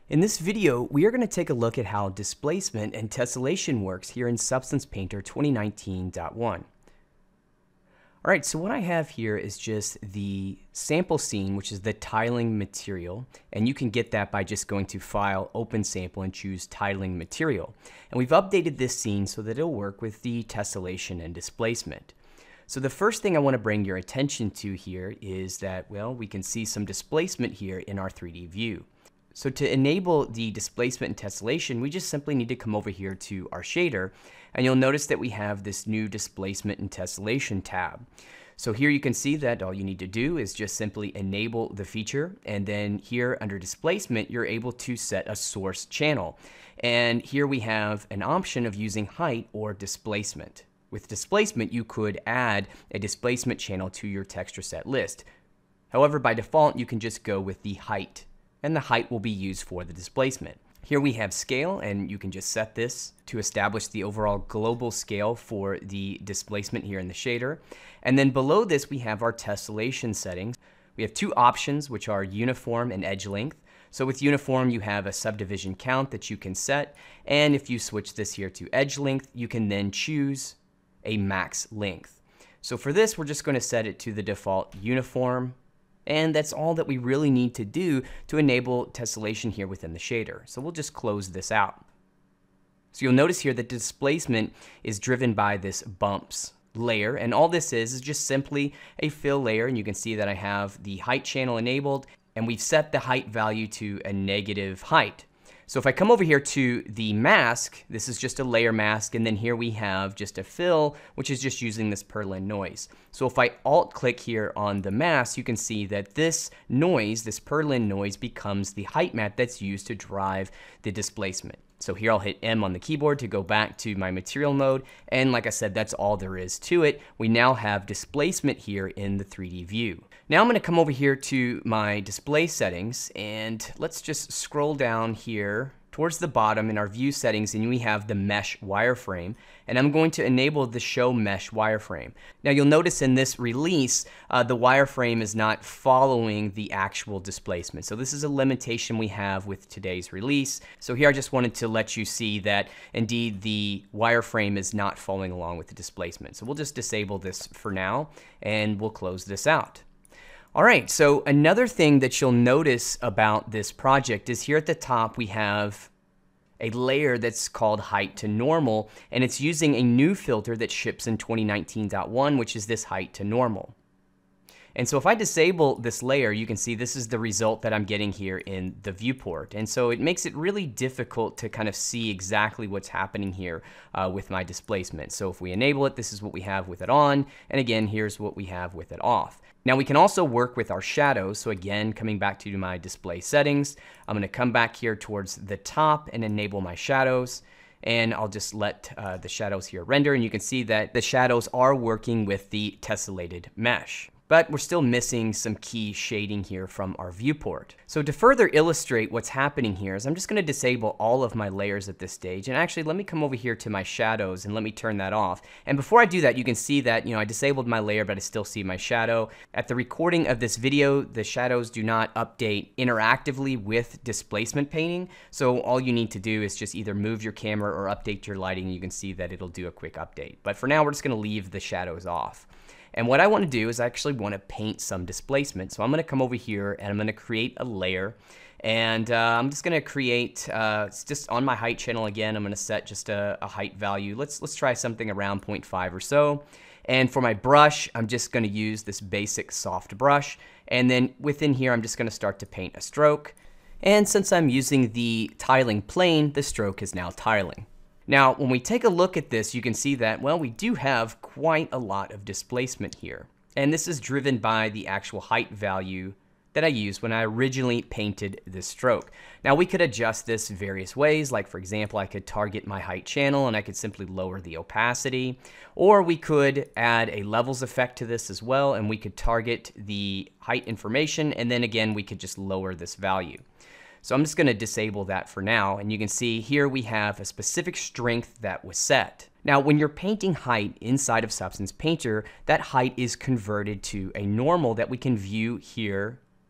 In this video, we are going to take a look at how displacement and tessellation works here in Substance Painter 2019.1. Alright, so what I have here is just the sample scene, which is the tiling material, and you can get that by just going to File, Open Sample, and choose Tiling Material. And we've updated this scene so that it'll work with the tessellation and displacement. So the first thing I want to bring your attention to here is that, well, we can see some displacement here in our 3D view. So to enable the displacement and tessellation, we just simply need to come over here to our shader, and you'll notice that we have this new displacement and tessellation tab. So here you can see that all you need to do is just simply enable the feature, and then here under displacement, you're able to set a source channel. And here we have an option of using height or displacement. With displacement, you could add a displacement channel to your texture set list. However, by default, you can just go with the height, and the height will be used for the displacement. Here we have scale, and you can just set this to establish the overall global scale for the displacement here in the shader. And then below this, we have our tessellation settings. We have two options, which are uniform and edge length. So with uniform, you have a subdivision count that you can set, and if you switch this here to edge length, you can then choose a max length. So for this, we're just going to set it to the default uniform, and that's all that we really need to do to enable tessellation here within the shader. So we'll just close this out. So you'll notice here that displacement is driven by this bumps layer, and all this is just simply a fill layer, and you can see that I have the height channel enabled, and we've set the height value to a negative height. So if I come over here to the mask, this is just a layer mask, and then here we have just a fill, which is just using this Perlin noise. So if I alt-click here on the mask, you can see that this noise, this Perlin noise, becomes the height map that's used to drive the displacement. So here I'll hit M on the keyboard to go back to my material mode, and like I said, that's all there is to it. We now have displacement here in the 3D view. Now I'm going to come over here to my display settings, and let's just scroll down here towards the bottom in our view settings, and we have the mesh wireframe, and I'm going to enable the show mesh wireframe. Now you'll notice in this release, the wireframe is not following the actual displacement. So this is a limitation we have with today's release. So here I just wanted to let you see that indeed the wireframe is not following along with the displacement. So we'll just disable this for now, and we'll close this out. All right, so another thing that you'll notice about this project is here at the top we have a layer that's called height to normal, and it's using a new filter that ships in 2019.1, which is this height to normal. And so if I disable this layer, you can see this is the result that I'm getting here in the viewport. And so it makes it really difficult to kind of see exactly what's happening here with my displacement. So if we enable it, this is what we have with it on. And again, here's what we have with it off. Now we can also work with our shadows. So again, coming back to my display settings, I'm going to come back here towards the top and enable my shadows. And I'll just let the shadows here render. And you can see that the shadows are working with the tessellated mesh. But we're still missing some key shading here from our viewport. So to further illustrate what's happening here is I'm just going to disable all of my layers at this stage. And actually, let me come over here to my shadows and let me turn that off. And before I do that, you can see that, I disabled my layer, but I still see my shadow. At the recording of this video, the shadows do not update interactively with displacement painting. So all you need to do is just either move your camera or update your lighting, and you can see that it'll do a quick update. But for now, we're just going to leave the shadows off. And what I want to do is I actually want to paint some displacement. So I'm going to come over here and I'm going to create a layer. And I'm just going to create, it's just on my height channel again, I'm going to set just a height value. Let's try something around 0.5 or so. And for my brush, I'm just going to use this basic soft brush. And then within here, I'm just going to start to paint a stroke. And since I'm using the tiling plane, the stroke is now tiling. Now, when we take a look at this, you can see that, well, we do have quite a lot of displacement here. And this is driven by the actual height value that I used when I originally painted this stroke. Now, we could adjust this various ways. Like, for example, I could target my height channel and I could simply lower the opacity. Or we could add a levels effect to this as well, and we could target the height information, and then again, we could just lower this value. So I'm just going to disable that for now, and you can see here we have a specific strength that was set. Now when you're painting height inside of Substance Painter, that height is converted to a normal that we can view here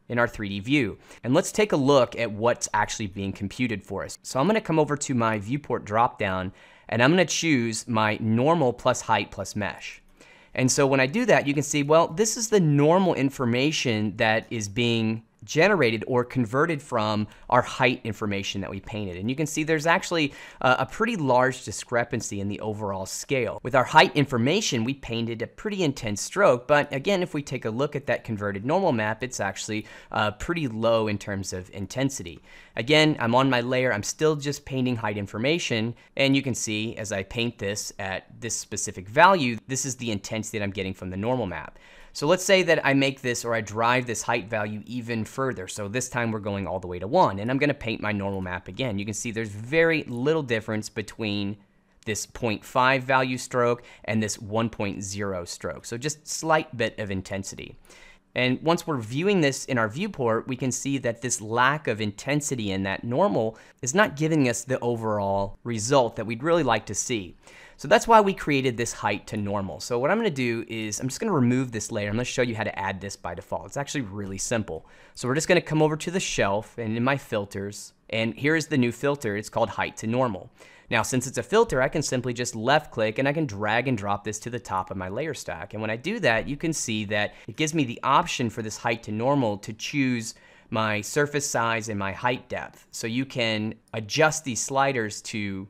in our 3D view. And let's take a look at what's actually being computed for us. So I'm going to come over to my viewport dropdown, and I'm going to choose my normal plus height plus mesh. And so when I do that, you can see, well, this is the normal information that is being generated or converted from our height information that we painted. And you can see there's actually a pretty large discrepancy in the overall scale. With our height information, we painted a pretty intense stroke, but again, if we take a look at that converted normal map, it's actually pretty low in terms of intensity. Again, I'm on my layer, I'm still just painting height information, and you can see as I paint this at this specific value, this is the intensity that I'm getting from the normal map. So let's say that I make this, or I drive this height value even further. So this time we're going all the way to 1, and I'm going to paint my normal map again. You can see there's very little difference between this 0.5 value stroke and this 1.0 stroke. So just slight bit of intensity. And once we're viewing this in our viewport, we can see that this lack of intensity in that normal is not giving us the overall result that we'd really like to see. So that's why we created this height to normal. So what I'm going to do is I'm just going to remove this layer. I'm going to show you how to add this by default. It's actually really simple. So we're just going to come over to the shelf and in my filters, and here's the new filter. It's called height to normal. Now, since it's a filter, I can simply just left click and I can drag and drop this to the top of my layer stack. And when I do that, you can see that it gives me the option for this height to normal to choose my surface size and my height depth. So you can adjust these sliders to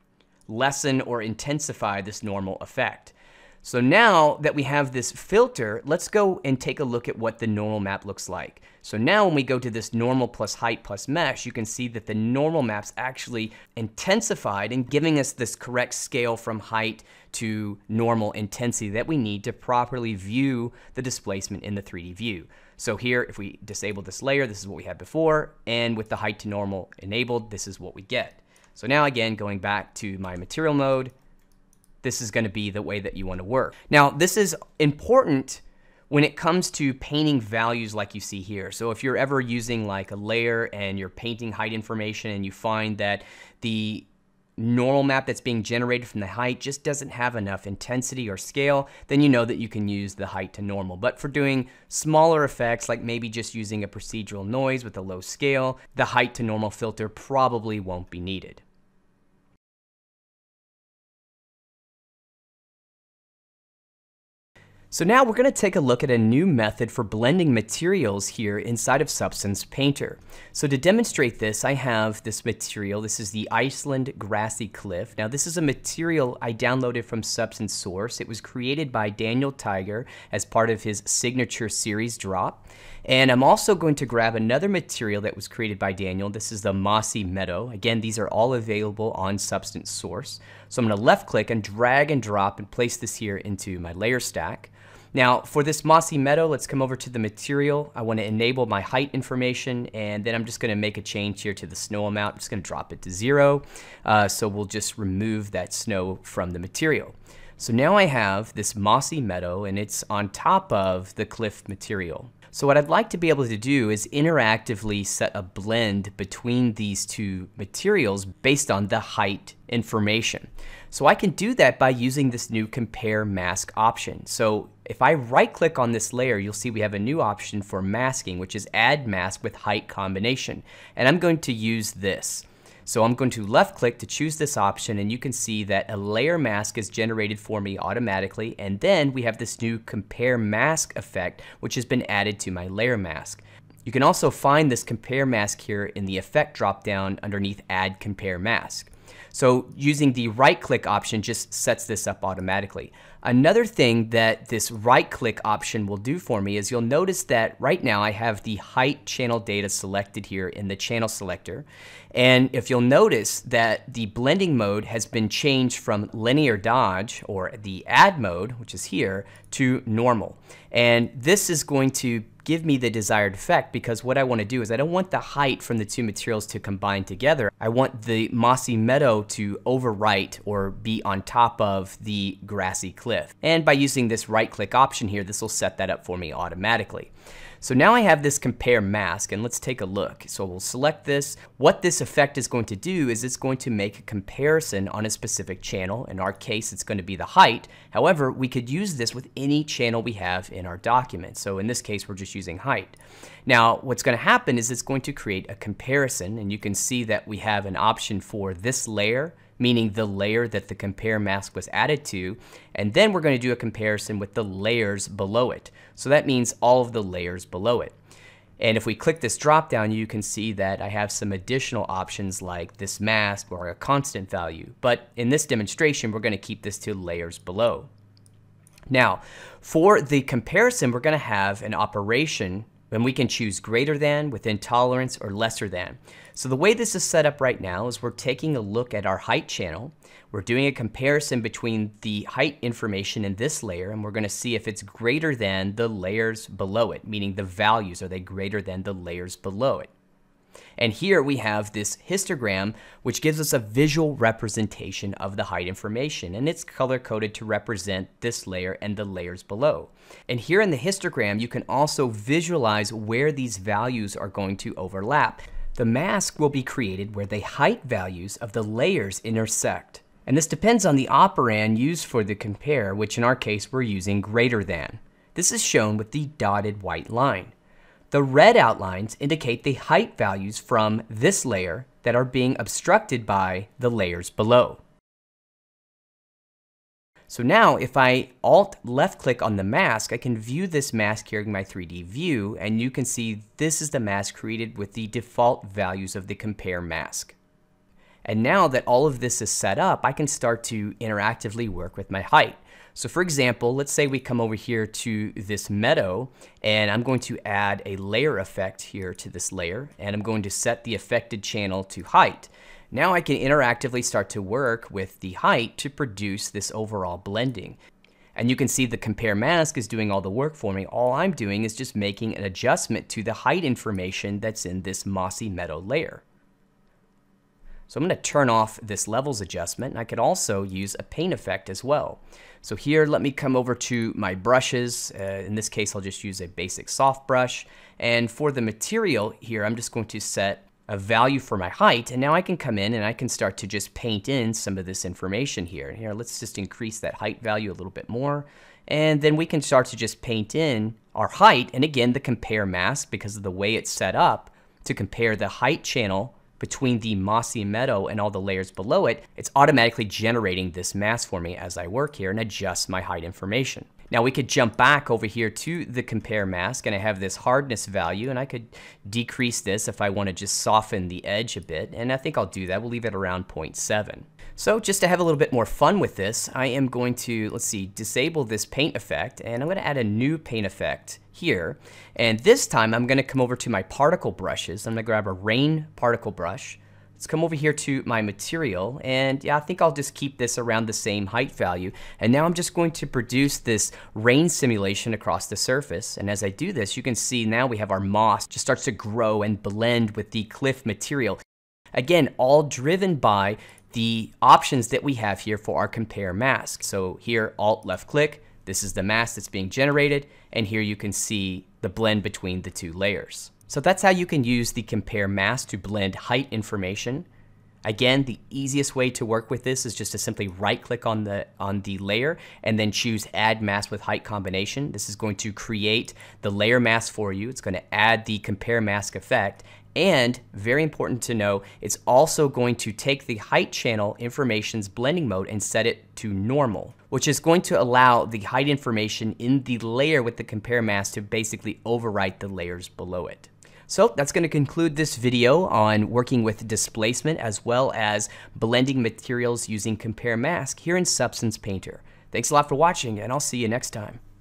lessen or intensify this normal effect. So now that we have this filter, let's go and take a look at what the normal map looks like. So now when we go to this normal plus height plus mesh, you can see that the normal map's actually intensified and giving us this correct scale from height to normal intensity that we need to properly view the displacement in the 3D view. So here, if we disable this layer, this is what we had before, and with the height to normal enabled, this is what we get. So now again, going back to my material mode, this is going to be the way that you want to work. Now, this is important when it comes to painting values like you see here. So if you're ever using like a layer and you're painting height information and you find that the normal map that's being generated from the height just doesn't have enough intensity or scale, then you know that you can use the height to normal. But for doing smaller effects, like maybe just using a procedural noise with a low scale, the height to normal filter probably won't be needed. So now we're going to take a look at a new method for blending materials here inside of Substance Painter. So to demonstrate this, I have this material. This is the Iceland Grassy Cliff. Now this is a material I downloaded from Substance Source. It was created by Daniel Tiger as part of his signature series drop. And I'm also going to grab another material that was created by Daniel. This is the Mossy Meadow. Again, these are all available on Substance Source. So I'm going to left click and drag and drop and place this here into my layer stack. Now for this Mossy Meadow, let's come over to the material. I want to enable my height information, and then I'm just going to make a change here to the snow amount. I'm just going to drop it to 0. So we'll just remove that snow from the material. So now I have this Mossy Meadow, and it's on top of the cliff material. So what I'd like to be able to do is interactively set a blend between these two materials based on the height information. So I can do that by using this new Compare Mask option. So if I right click on this layer, you'll see we have a new option for masking, which is Add Mask with Height Combination. And I'm going to use this. So I'm going to left click to choose this option, and you can see that a layer mask is generated for me automatically, and then we have this new Compare Mask effect, which has been added to my layer mask. You can also find this Compare Mask here in the Effect dropdown underneath Add Compare Mask. So using the right click option just sets this up automatically. Another thing that this right click option will do for me is you'll notice that right now I have the height channel data selected here in the channel selector. And if you'll notice that the blending mode has been changed from linear dodge, or the add mode, which is here, to normal. And this is going to give me the desired effect, because what I want to do is I don't want the height from the two materials to combine together. I want the Mossy Meadow to overwrite or be on top of the grassy cliff. And by using this right click option here, this will set that up for me automatically. So now I have this compare mask, and let's take a look. So we'll select this. What this effect is going to do is it's going to make a comparison on a specific channel. In our case, it's going to be the height. However, we could use this with any channel we have in our document. So in this case, we're just using height. Now, what's going to happen is it's going to create a comparison, and you can see that we have an option for this layer, meaning the layer that the compare mask was added to, and then we're going to do a comparison with the layers below it. So that means all of the layers below it. And if we click this drop down, you can see that I have some additional options like this mask or a constant value. But in this demonstration, we're going to keep this to layers below. Now, for the comparison, we're going to have an operation and we can choose greater than, within tolerance, or lesser than. So the way this is set up right now is we're taking a look at our height channel. We're doing a comparison between the height information in this layer, and we're going to see if it's greater than the layers below it, meaning the values, are they greater than the layers below it? And here we have this histogram, which gives us a visual representation of the height information, and it's color-coded to represent this layer and the layers below. And here in the histogram, you can also visualize where these values are going to overlap. The mask will be created where the height values of the layers intersect. And this depends on the operand used for the compare, which in our case, we're using greater than. This is shown with the dotted white line. The red outlines indicate the height values from this layer that are being obstructed by the layers below. So now if I Alt left click on the mask, I can view this mask here in my 3D view, and you can see this is the mask created with the default values of the compare mask. And now that all of this is set up, I can start to interactively work with my height. So for example, let's say we come over here to this meadow, and I'm going to add a layer effect here to this layer, and I'm going to set the affected channel to height. Now I can interactively start to work with the height to produce this overall blending. And you can see the compare mask is doing all the work for me. All I'm doing is just making an adjustment to the height information that's in this mossy meadow layer. So I'm going to turn off this levels adjustment, and I could also use a paint effect as well. So here, let me come over to my brushes. In this case, I'll just use a basic soft brush. And for the material here, I'm just going to set a value for my height, and now I can come in and I can start to just paint in some of this information here. And here, let's just increase that height value a little bit more. And then we can start to just paint in our height, and again, the compare mask, because of the way it's set up to compare the height channel between the mossy meadow and all the layers below it, it's automatically generating this mask for me as I work here and adjust my height information. Now we could jump back over here to the compare mask, and I have this hardness value, and I could decrease this if I want to just soften the edge a bit, and I think I'll do that. We'll leave it around 0.7. So just to have a little bit more fun with this, I am going to, let's see, disable this paint effect, and I'm going to add a new paint effect here. And this time I'm going to come over to my particle brushes. I'm going to grab a rain particle brush. Let's come over here to my material, and yeah, I think I'll just keep this around the same height value. And now I'm just going to produce this rain simulation across the surface. And as I do this, you can see now we have our moss just starts to grow and blend with the cliff material. Again, all driven by the options that we have here for our compare mask. So here, Alt left click, this is the mask that's being generated, and here you can see the blend between the two layers. So that's how you can use the compare mask to blend height information. Again, the easiest way to work with this is just to simply right click on the layer and then choose add mask with height combination. This is going to create the layer mask for you. It's going to add the compare mask effect. And very important to know, it's also going to take the height channel information's blending mode and set it to normal, which is going to allow the height information in the layer with the compare mask to basically overwrite the layers below it. So that's going to conclude this video on working with displacement as well as blending materials using compare mask here in Substance Painter. Thanks a lot for watching, and I'll see you next time.